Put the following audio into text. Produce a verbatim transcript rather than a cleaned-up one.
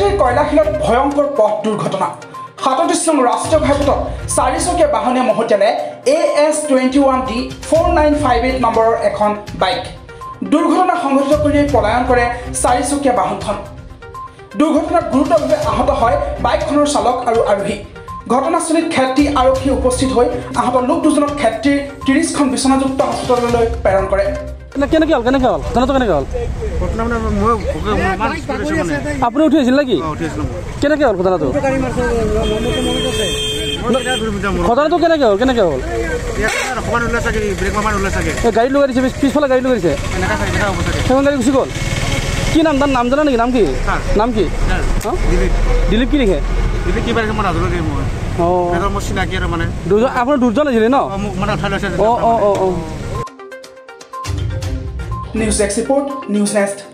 খেত্ৰীৰ কয়লাশিলত ভয়ংকৰ পথ দুৰ্ঘটনা সাতত্ৰিশ নং ৰাষ্ট্ৰীয় ঘাইপথত চাৰিচকীয়া বাহনে মহতিয়ালে A S twenty one D four nine five eight নম্বৰৰ এখন বাইক দুৰ্ঘটনা সংঘটিত কৰি পলায়ন কৰে চাৰিচকীয়া বাহনখন দুৰ্ঘটনাত গুৰুতৰভাৱে আহত হয় বাইকখনৰ চালক আৰু আৰোহী ঘটনাস্থলীত খেত্ৰী আৰক্ষী উপস্থিত হৈ আহত লোক দুজনক খেত্ৰীৰ ত্ৰিছখন বিচনাযুক্ত হস্পিটেললৈ প্ৰেৰণ কৰে কেনেকৈ হ'ল কেনেকৈ হ'ল জানাতো কেনেকৈ হ'ল আপুনি উঠি আছিল নেকি কেনেকৈ হ'ল ঘটনাটো ঘটনাটো কেনেকৈ হ'ল কেনেকৈ হ'ল গাড়ী লৈ দিছে পিছফালে গাড়ী লৈ দিছে সেইখন গাড়ী গুচি গ'ল কি নাম তাৰ নাম জানা নেকি নাম কি নাম কি দিলীপ কি লিখে আপোনাৰ দুজন আছিলে ন news X report news next